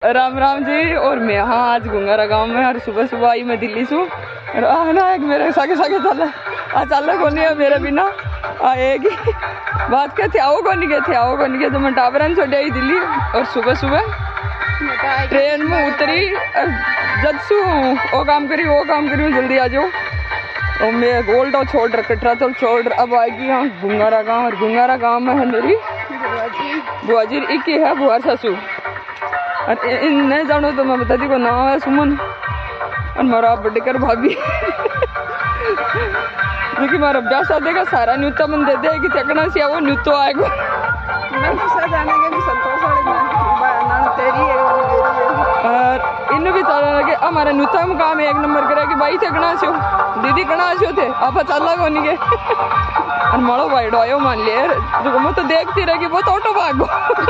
राम राम जी। और मैं हाँ आज गुंगारा गांव में हर सुबह सुबह आई मैं दिल्ली से ना एक मेरे सागे सागे चल को नहीं है मेरे बिना आएगी बात क्या थे आओ को नहीं गए तो मैं टावरन छोड़ आई दिल्ली। और सुबह सुबह ट्रेन में उतरी जब सू वो काम करी जल्दी आ जाओ। और मैं गोल्ड और छोड़ रहा कटरा तो छोड़ अब आएगी यहाँ गुंगारा गाँव। और गुंगारा गाँव में है मेरी बुआ जी एक ही है बुआर सासू। और इन नहीं जानो तो मैं बता दी को नाम है सुमन और मारा बड़कर भाभी क्योंकि मारा ब्याह शादी का सारा न्यूता मन दे दे कि चकना से वो न्यूतो आएगा मैं तो सब जाने के भी संतोष वाले तेरी है और इन भी चला लगे हमारा न्यूता में काम एक नंबर करे कि भाई चकना से दीदी कना से थे आप चला को नहीं के और मारो भाई डोयो मान लिया जो मैं तो देखती रही बहुत ऑटो भागो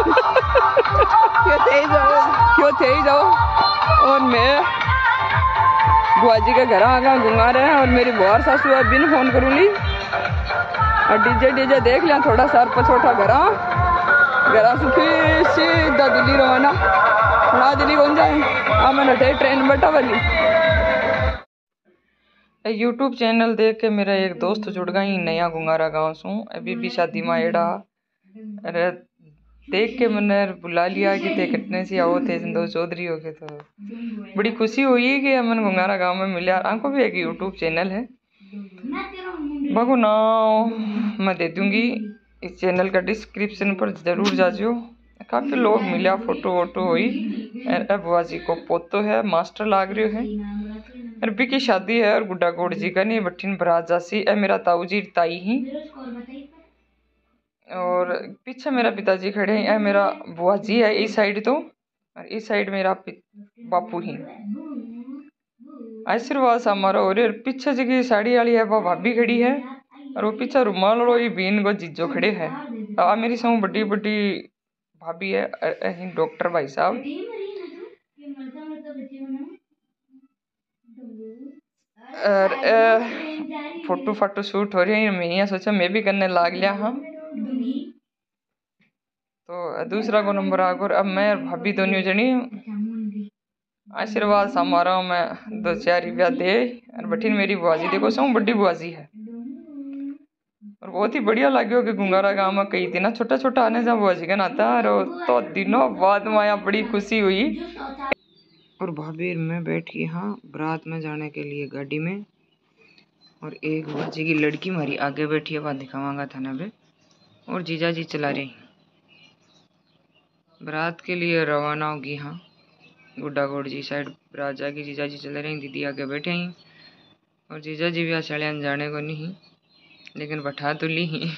क्यों थे ही जाओ। और मैं बुआ जी के घर आगा घुमा रहे हैं और मेरी बुआर सासू अब बिन फोन करूँ ली और डीजे देख लिया थोड़ा सा पछोटा घरा सुखी सीधा दिल्ली रवाना थोड़ा दिल्ली कौन जाए मैंने ट्रेन बैठा वाली। यूट्यूब चैनल देख के मेरा एक दोस्त जुड़ गई नया गुंगारा गाँव से अभी भी शादी में एड़ा अरे देख के मैंने बुला लिया कि थे कटने से आओ थे संतोष चौधरी हो गए तो बड़ी खुशी हुई कि हमन गुंगारा गांव में मिले। आपको भी एक यूट्यूब चैनल है बाबू नाम मैं दे दूंगी इस चैनल का डिस्क्रिप्शन पर जरूर जाजियो। काफ़ी लोग मिला फोटो वोटो हुई बुआ जी को पोतो है मास्टर लाग रही है अरबी की शादी है और गुड्डा गोड़ जी का नहीं बठिन बरात जासी है मेरा ताऊ जी ताई ही और पीछे मेरा पिताजी खड़े हैं मेरा बुआ जी है इस साइड तो और इस साइड मेरा बापू ही आशीर्वाद समारोह हो रही है। पीछे जी साड़ी वाली है वो भाभी खड़ी है और वो पीछे रुमाल वालों ये बीन को जीजो खड़े है। मेरी सौ बड़ी बड़ी भाभी है डॉक्टर भाई साहब और फोटो फाटो शूट हो रही है। मैं यहाँ सोचा मैं भी करने लाग लिया हाँ तो दूसरा को नंबर आगो अब मैं भाभी दोनों जनी आशीर्वाद समारोह में 2-4 रुपया दे और बठिन मेरी बुआजी देखो सौ बड़ी बुआजी है और बहुत ही बढ़िया लगे कि गुंगारा गाँव में कई दिन छोटा छोटा आने जा बुआजी का नाता और तो दिनों बाद माया बड़ी खुशी हुई। और भाभी में बैठी हाँ बारात में जाने के लिए गाड़ी में और एक बुआजी की लड़की हमारी आगे बैठी है वहाँ दिखावांगा थाना पे और जीजा जी चला रही बारात के लिए रवाना होगी। हाँ गुड्डा गोड़ जी साइड बारात जाके जीजा जी चले रहे दीदी आगे बैठे हैं और जीजा जी भी चलियान जाने को नहीं लेकिन बैठा तो ली ही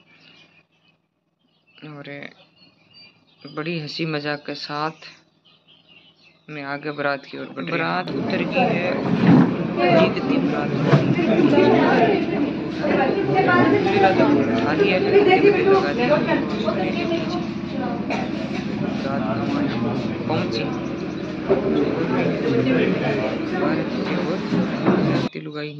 और बड़ी हंसी मजाक के साथ मैं आगे बारात की ओर बारात उतर गई है पहुंची लुगाई